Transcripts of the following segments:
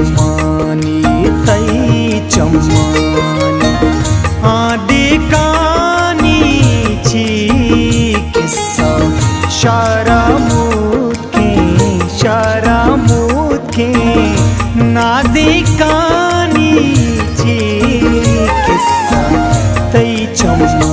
चम्मानी तई चम्मानी आदि कानी ची किस्सा शारामुत के नाजिकानी ची किस्सा तई चम्मानी।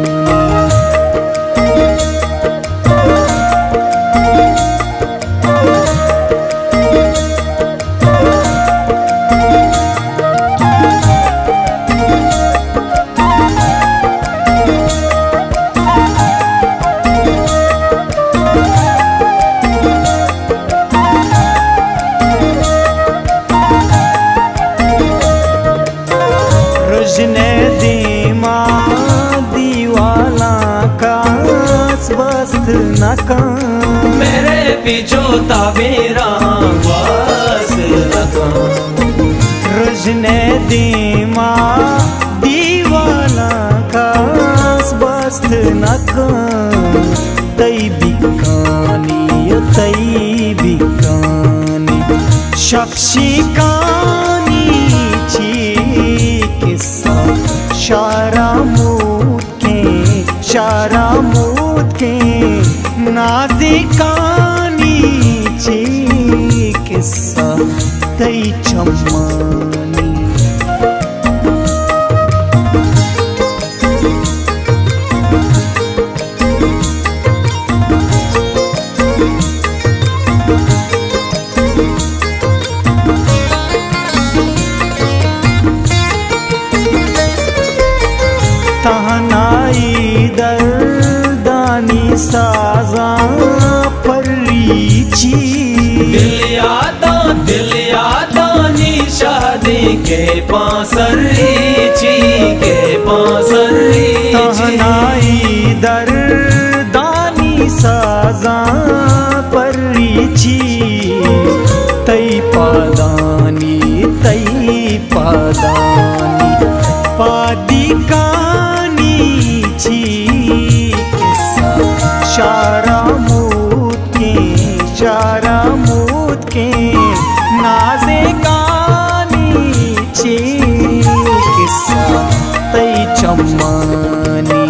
मेरे पीछो ताबेरा वास लगा रुजने दीमा दीवाना का बस्त नका तई बिकानी शख्सी कानी ची किस्सा शारामुत के नाजिकानी ची किस्सा तई चम्मानी। तहनाई दर्दानी साजा परीची दिल यादा नी शादी के पासरीची तहनाई दर्दानी साजा परीची तई पादानी पादी कानी ची किस्सा शारामुत के नाजे कानी ची किस्सा तई चम्मानी।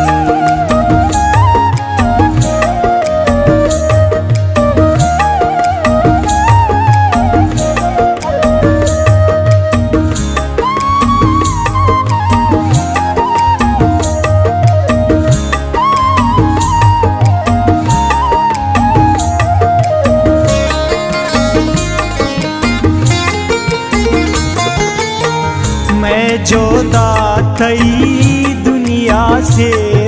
मैं जोदा थई दुनिया से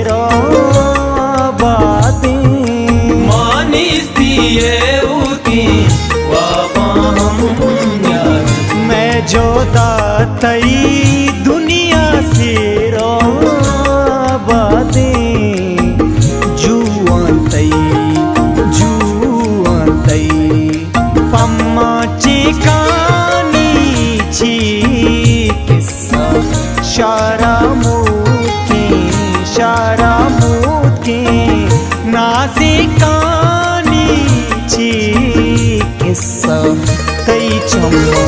बातें मानिस दिए उती बाबा मैं जोदा थई दुनिया से बातें जुआन तई पम्मा चिकानी ची किस्सा शारामुत के नाजिकानी ची किस्सा तई चम्मानी।